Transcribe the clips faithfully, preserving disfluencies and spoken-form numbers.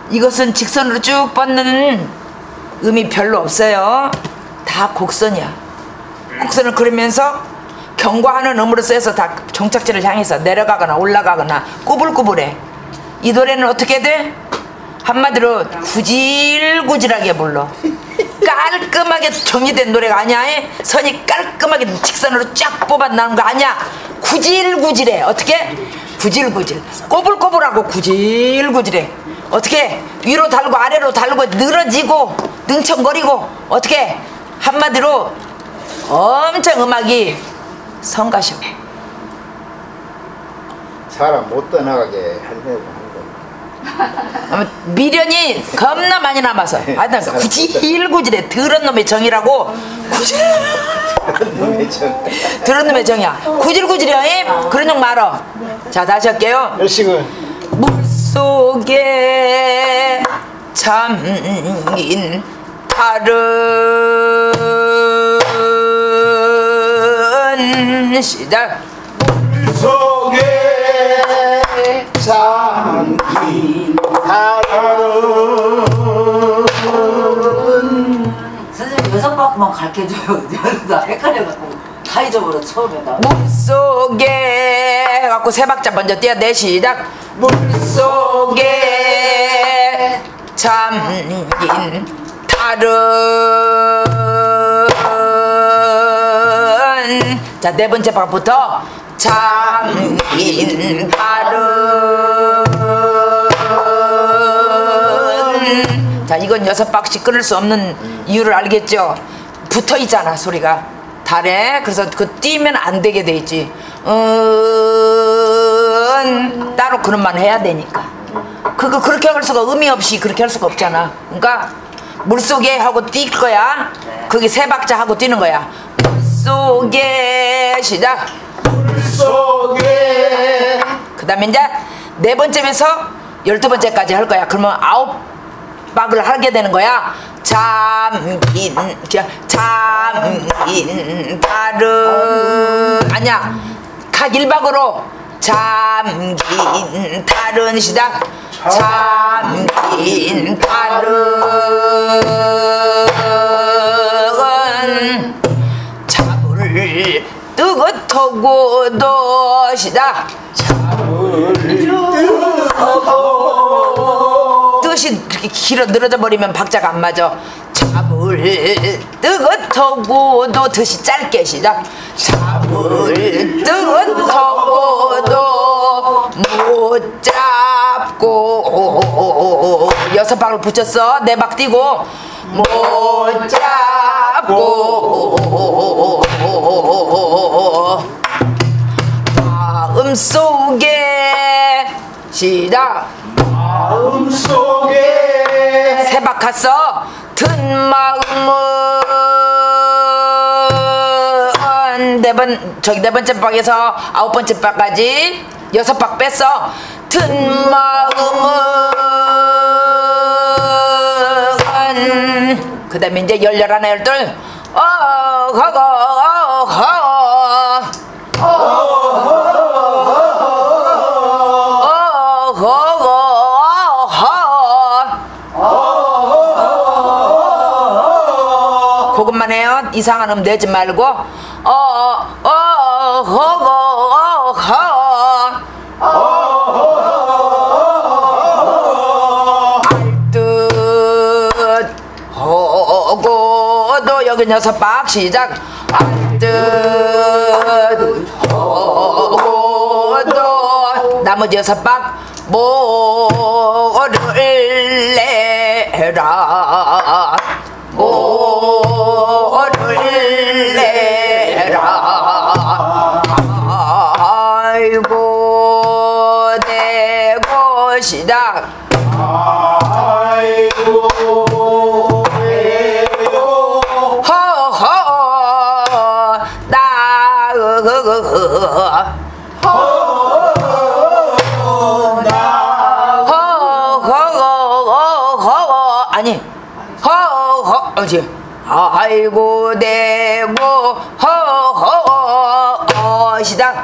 이것은 직선으로 쭉 뻗는 음이 별로 없어요. 다 곡선이야. 곡선을 그리면서 경과하는 음으로 써서 다 종착지를 향해서 내려가거나 올라가거나 꾸불꾸불해. 이 노래는 어떻게 돼? 한마디로 구질구질하게 불러. 깔끔하게 정리된 노래가 아니야. 선이 깔끔하게 직선으로 쫙 뽑아 나온 거 아니야. 구질구질해. 어떻게? 구질구질. 꼬불꼬불하고 구질구질해. 어떻게? 위로 달고 아래로 달고 늘어지고 능청거리고 어떻게? 한마디로 엄청 음악이 성가셔. 사람 못 떠나가게 하려고 하는 거. 미련이 겁나 많이 남아서 하여튼 구질구질해. 더러운 놈의 정이라고. 구질 놈의 정. 더러운 놈의 정이야. 구질구질해. 그런 용 말어. 자 다시 할게요. 열식은 물속에 잠긴 달은 시작. 물속에 잠긴 달은 선생님 여섯 바퀴만 가르쳐줘요. 나 헷갈려갖고 다 잊어버려 처음에. 나 물속에 해갖고 세 박자 먼저 띄어내. 시작. 물속에 잠긴 달은 자 네 번째 박부터 잠긴 달은 자 이건 여섯 박씩 끊을 수 없는 이유를 알겠죠? 붙어 있잖아 소리가 달에. 그래서 그 띄면 안 되게 돼 있지. 음 따로 그릇만 해야 되니까. 그거 그렇게 할 수가 의미 없이 그렇게 할 수가 없잖아. 그러니까 물속에 하고 뛸 거야. 거기 세 박자 하고 뛰는 거야. 물속에 시작. 물속에 그 다음에 이제 네 번째면서 열두 번째까지 할 거야. 그러면 아홉 박을 하게 되는 거야. 잠긴 잠긴 달은 아니야. 각 일 박으로 잠긴 달은 시작. 잠긴 달은 잡을 뜨거터고도 시작. 잡을 뜨거터고 뜻이 그렇게 길어 늘어져 버리면 박자가 안 맞아. 잡을 뜨거터고도 뜻이 짧게 시작. 잡을 뜨거터고도 못 잡고 여섯 박을 붙였어. 네 박 띄고 못 잡고 마음속에 시작. 마음속에 세 박 갔어. 든 마음은 네 번 저기 네 번째 박에서 아홉 번째 박까지 여섯 박 뺐어. 든 마음은 그 다음에 이제 열 열하나 열둘 어허거 어허 그것만 해요. 이상한 음 내지 말고 어어어허거 알듯 허고도 여기 여섯 박 시작. 알듯 허고도 나머지 여섯 박 모를 내라 모를 내라 아이고 내 곳이다. 아이고 허허 나 허허허허 아니 허허 어지 아이고 대고 허허 시작.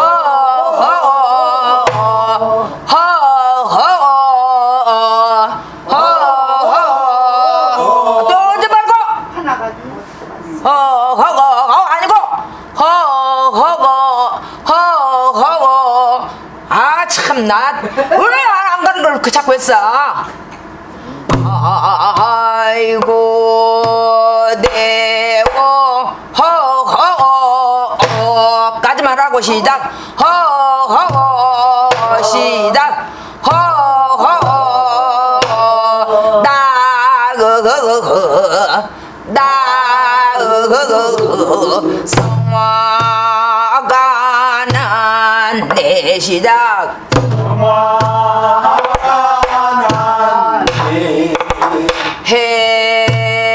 허허 허허 나 왜 안 가는 걸 그 자꾸 했어? 아이고 대고 허허 까지만 하고 시작 허허 시작 허허 나그그그 나그그그 성화가 난내 시작 해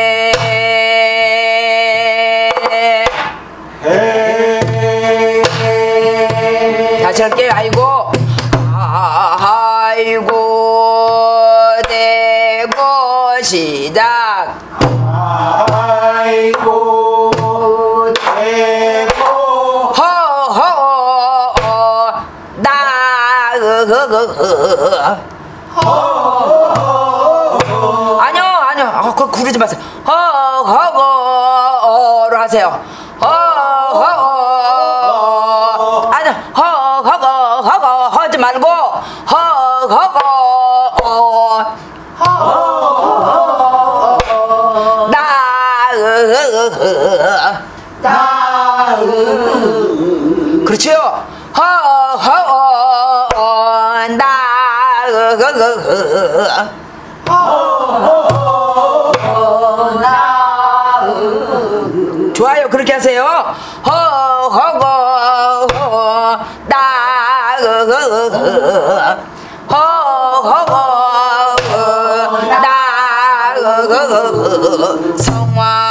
다시 할게요. 아이고 아이고 대고 시작 아이고 대고 허허 나그그그 아니요 아니요 어, 그거 구르지 마세요. 허허거로 하세요. 허허 아니요 허허거 허거 하지 말고 허허거 나 그렇지요. 허허 나 좋아요. 그렇게 하세요. 허허거 나 허허거 나 성화